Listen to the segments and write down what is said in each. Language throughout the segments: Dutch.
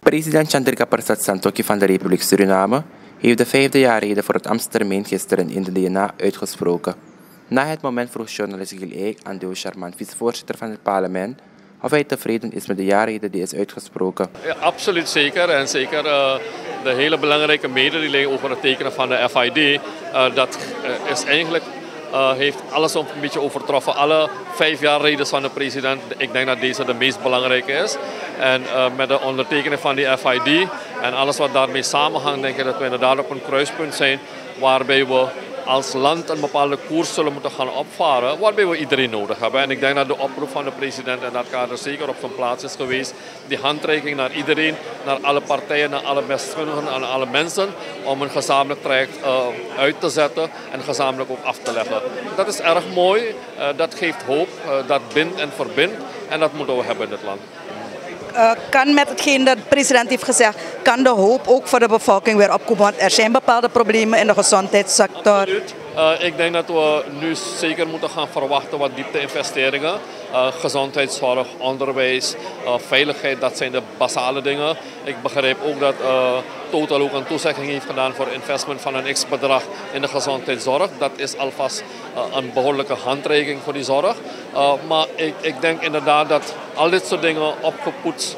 President Chandrika Persat Santokhi van de Republiek Suriname heeft de 5e jaarrede voor het ambtstermijn gisteren in de DNA uitgesproken. Na het moment vroeg journalist Gil aan Deo Sharman, vicevoorzitter van het parlement, of hij tevreden is met de jaarrede die is uitgesproken. Ja, absoluut zeker. En zeker de hele belangrijke mededeling over het tekenen van de FID, dat is eigenlijk... heeft alles een beetje overtroffen. Alle 5 jaarredes van de president. Ik denk dat deze de meest belangrijke is. En met de ondertekening van die FID en alles wat daarmee samenhangt, denk ik dat we inderdaad op een kruispunt zijn waarbij we als land een bepaalde koers zullen moeten gaan opvaren, waarbij we iedereen nodig hebben. En ik denk dat de oproep van de president in dat kader zeker op zijn plaats is geweest. Die handreiking naar iedereen, naar alle partijen, naar alle deskundigen, aan alle mensen, om een gezamenlijk traject uit te zetten en gezamenlijk ook af te leggen. Dat is erg mooi, dat geeft hoop, dat bindt en verbindt en dat moeten we hebben in dit land. Kan met hetgeen dat de president heeft gezegd, kan de hoop ook voor de bevolking weer opkomen? Want er zijn bepaalde problemen in de gezondheidssector. Absoluut. Ik denk dat we nu zeker moeten gaan verwachten wat diepte-investeringen. Gezondheidszorg, onderwijs, veiligheid, dat zijn de basale dingen. Ik begrijp ook dat Total ook een toezegging heeft gedaan voor investment van een x-bedrag in de gezondheidszorg. Dat is alvast een behoorlijke handreiking voor die zorg. Maar ik denk inderdaad dat al dit soort dingen opgepoetst,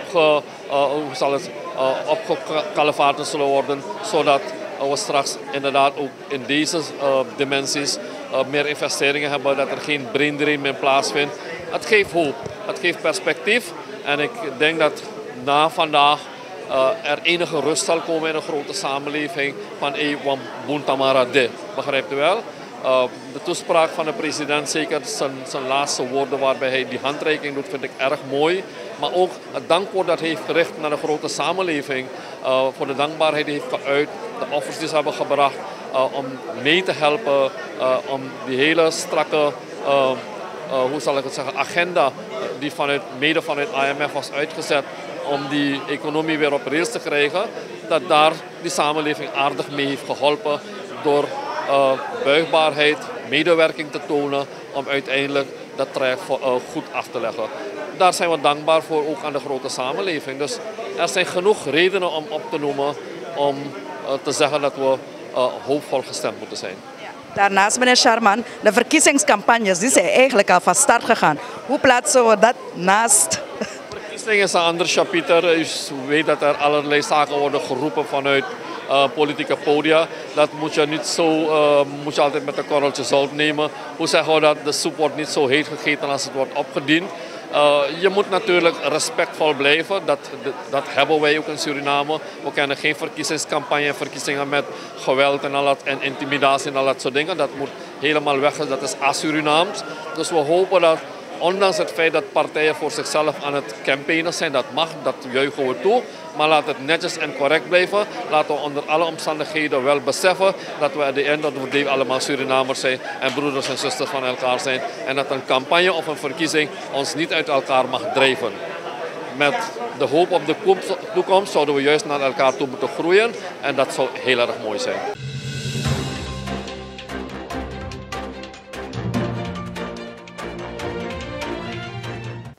opgekalevaterd zullen worden, zodat we straks inderdaad ook in deze dimensies meer investeringen hebben, dat er geen brain drain meer plaatsvindt. Het geeft hoop, het geeft perspectief en ik denk dat na vandaag er enige rust zal komen in een grote samenleving van Buntamara de. Begrijpt u wel? De toespraak van de president, zeker zijn laatste woorden waarbij hij die handreiking doet, vind ik erg mooi. Maar ook het dankwoord dat hij heeft gericht naar de grote samenleving. Voor de dankbaarheid die hij heeft geuit, de offers die ze hebben gebracht om mee te helpen, om die hele strakke hoe zal ik het zeggen, agenda die mede vanuit IMF was uitgezet om die economie weer op rails te krijgen, dat daar die samenleving aardig mee heeft geholpen door buigbaarheid, medewerking te tonen om uiteindelijk dat traject goed af te leggen. Daar zijn we dankbaar voor, ook aan de grote samenleving. Dus er zijn genoeg redenen om op te noemen om te zeggen dat we hoopvol gestemd moeten zijn. Daarnaast, meneer Sharman, de verkiezingscampagnes die zijn eigenlijk al van start gegaan. Hoe plaatsen we dat naast? Verkiezing is een ander chapiter. U weet dat er allerlei zaken worden geroepen vanuit politieke podia. Dat moet je niet zo, moet je altijd met een korreltje zout nemen. Hoe zeggen we dat? De soep wordt niet zo heet gegeten als het wordt opgediend. Je moet natuurlijk respectvol blijven. Dat hebben wij ook in Suriname. We kennen geen verkiezingscampagne, verkiezingen met geweld en intimidatie en al dat soort dingen. Dat moet helemaal weg. Dat is a-Surinaams. Dus we hopen dat, ondanks het feit dat partijen voor zichzelf aan het campaignen zijn, dat mag, dat juichen we toe. Maar laat het netjes en correct blijven. Laten we onder alle omstandigheden wel beseffen dat we at the end of the day allemaal Surinamers zijn en broeders en zusters van elkaar zijn. En dat een campagne of een verkiezing ons niet uit elkaar mag drijven. Met de hoop op de toekomst zouden we juist naar elkaar toe moeten groeien en dat zou heel erg mooi zijn.